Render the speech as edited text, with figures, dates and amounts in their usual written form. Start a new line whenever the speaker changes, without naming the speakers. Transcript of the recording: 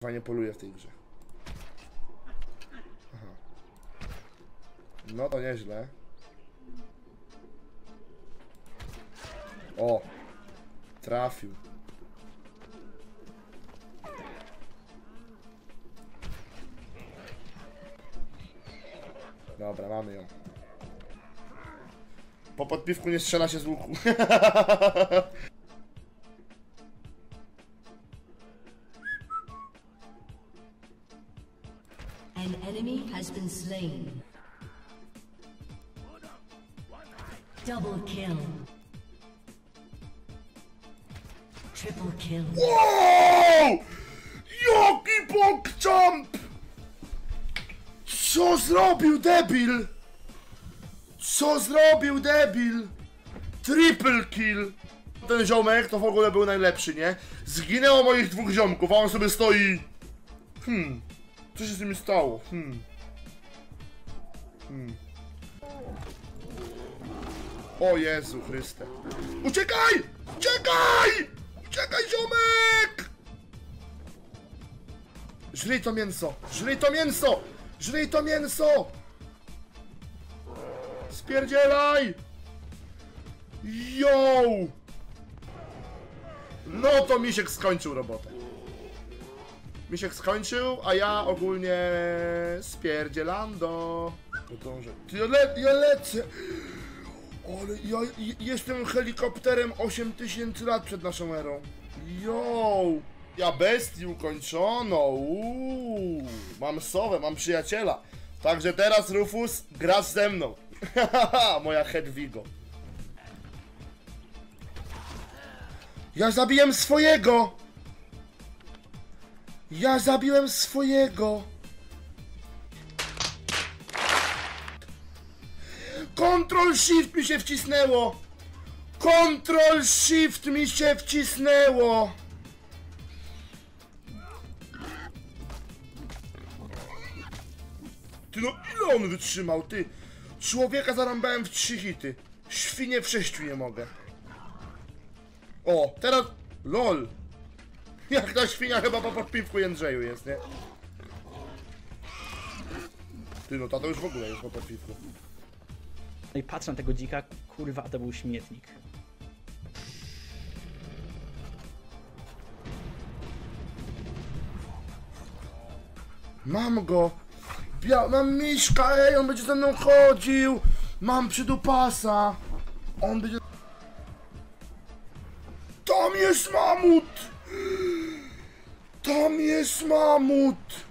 Fajnie poluje w tej grze. Aha. No to nieźle. O! Trafił. Dobra, mamy ją. Po podpiwku nie strzela się z łuku.
An enemy has been slain. Double kill. Triple kill.
Wow! Jaki pokczamp! Co zrobił debil? Co zrobił debil? Triple kill. Ten ziomek to w ogóle był najlepszy, nie? Zginęło moich dwóch ziomków, a on sobie stoi. Co się z nimi stało? O Jezu Chryste. Uciekaj! Uciekaj! Uciekaj, ziomek! Żryj to mięso! Żryj to mięso! Żryj to mięso! Spierdzielaj! Yo! No to Misiek skończył robotę. Misiek skończył, a ja ogólnie spierdzielando. Ja lecę! Ale ja jestem helikopterem 8000 lat przed naszą erą. Yo! Ja bestię ukończono. Mam sowę, mam przyjaciela. Także teraz Rufus grasz ze mną. Moja Hedwigo. Ja zabiłem swojego! Ja zabiłem swojego! Ctrl-Shift mi się wcisnęło! Ctrl-Shift mi się wcisnęło! Ty no ile on wytrzymał, ty? Człowieka zarąbałem w 3 hity. Świnie w 6 nie mogę. O, teraz... LOL! Jak ta świnia chyba po podpiwku Jędrzeju jest, nie? Ty no, to już w ogóle jest po podpiwku.
No i patrzę na tego dzika, kurwa, to był śmietnik.
Mam go! Mam miśka, ej, on będzie ze mną chodził! Mam przydupasa! On będzie... Tam jest mamut! Tam jest mamut!